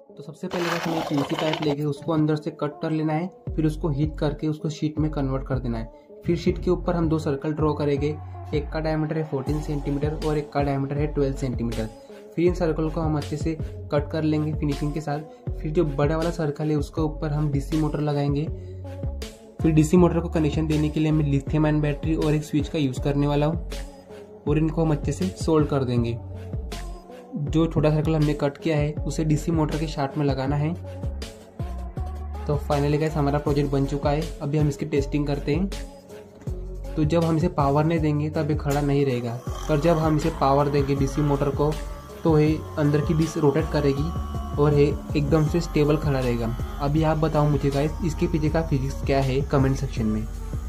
तो सबसे पहले गाइस हमें पीवीसी पाइप लेके उसको अंदर से कट कर लेना है, फिर उसको हीट करके उसको शीट में कन्वर्ट कर देना है। फिर शीट के ऊपर हम 2 सर्कल ड्रॉ करेंगे, एक का डायमीटर है 14 सेंटीमीटर और एक का डायमीटर है 12 सेंटीमीटर। फिर इन सर्कल को हम अच्छे से कट कर लेंगे फिनिशिंग के साथ। फिर जो बड़ा वाला सर्कल है उसके ऊपर हम डीसी मोटर लगाएंगे। फिर डीसी मोटर को कनेक्शन देने के लिए मैं लिथियम आयन बैटरी और एक स्विच का यूज़ करने वाला हूँ और इनको हम अच्छे से सोल्ड कर देंगे। जो छोटा सर्कल हमने कट किया है उसे डीसी मोटर के शाफ्ट में लगाना है। तो फाइनली गाइस हमारा प्रोजेक्ट बन चुका है। अभी हम इसकी टेस्टिंग करते हैं। तो जब हम इसे पावर नहीं देंगे तब ये खड़ा नहीं रहेगा, पर जब हम इसे पावर देंगे डीसी मोटर को तो ये अंदर की डिश रोटेट करेगी और ये एकदम से स्टेबल खड़ा रहेगा। अभी आप बताओ मुझे गाइस इसके पीछे का फिजिक्स क्या है कमेंट सेक्शन में।